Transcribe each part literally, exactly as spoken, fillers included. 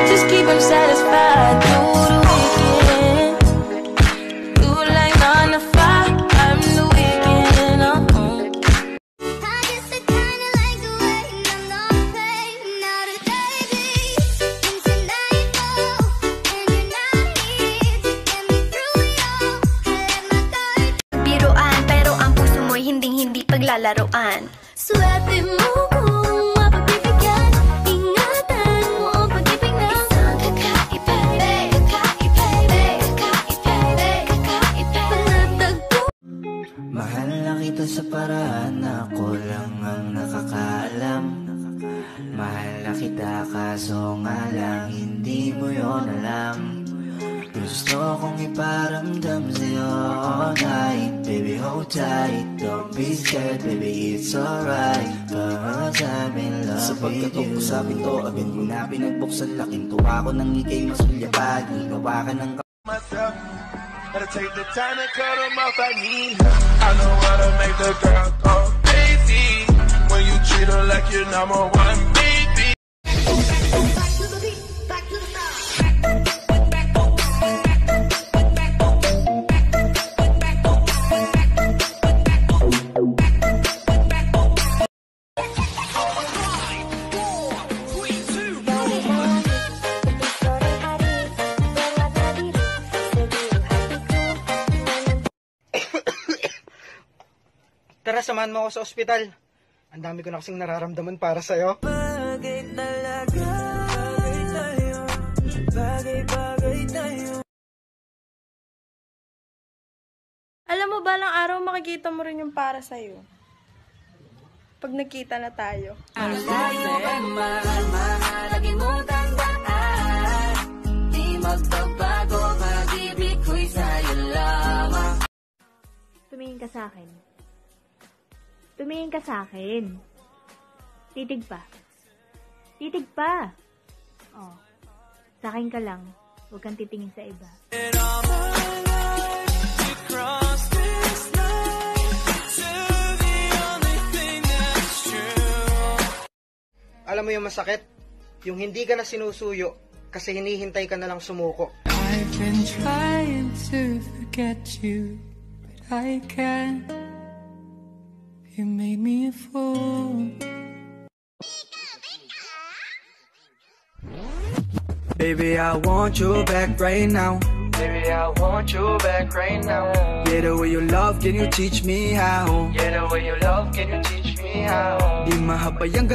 just keep him satisfied through the weekend. You like nine to five, I'm the weekend. Uh-huh. Hinding-hindi paglalaroan. Swerte mo kung mapagbibigyan, ingatan mo ang pag-ibig na isang kakaiba, kakaiba, kakaiba, kakaiba. Panatagpo. Mahal na kita sa paraan na ako lang ang nakakaalam. Mahal na kita kaso nga lang hindi mo yun alam. Gusto kong iparamdam sa'yo all night. Baby, hold tight, don't be scared, baby, it's alright. Cause I'm in love sa with you. Sa pagkatok ko agad mo na pinagbuksan, laking tuwa ko nang ikay masulyapag. Ginawa ka ng myself, gotta take the time to cut them off, I need her. I know how to make the girl go crazy when you treat her like you're number one, baby. Back to the beat, back to the start. Tara, samahan mo ako sa ospital. Ang dami ko na kasing nararamdaman para sa'yo. Bagay talaga, bagay tayo, bagay bagay tayo. Alam mo, balang araw makikita mo rin yung para sa'yo. Pag nakita na tayo. Ang layo ka man, mahalagi mo tandaan. Di magbabago, pag-ibig ko'y sa'yo lamang. Tumingin ka sa akin. Tumingin ka sa akin. Titig pa. Titig pa. Oh. Sa akin ka lang. Huwag kang titingin sa iba. Alam mo yung masakit? Yung hindi ka na sinusuyo kasi hinihintay ka na lang sumuko. I've been trying to forget you, but I can't. You made me a fool. Baby, I want you back right now. Baby, I want you back right now. Yeah, the way you love, can you teach me how? Yeah, the way you love, can you teach me how? Di mahabayang gat.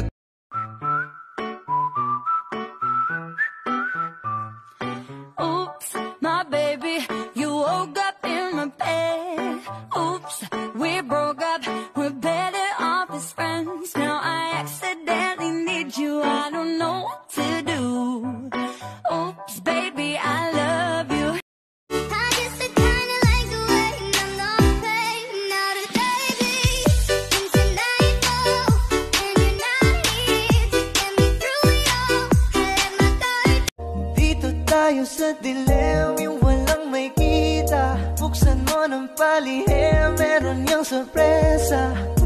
Oops, my baby, you woke up in my bed. Oops, we broke up, we're better off as friends. Now I accidentally need you, I don't know what to do. Oops, baby, I love you. I guess I kinda like the way I'm not paid. Now the baby, and tonight, oh, and you're not here to get me through it all. I let my guard. Dito tayo sa dilim, yung walang may kita. Buksan mo ng palihim, meron yung sorpresa.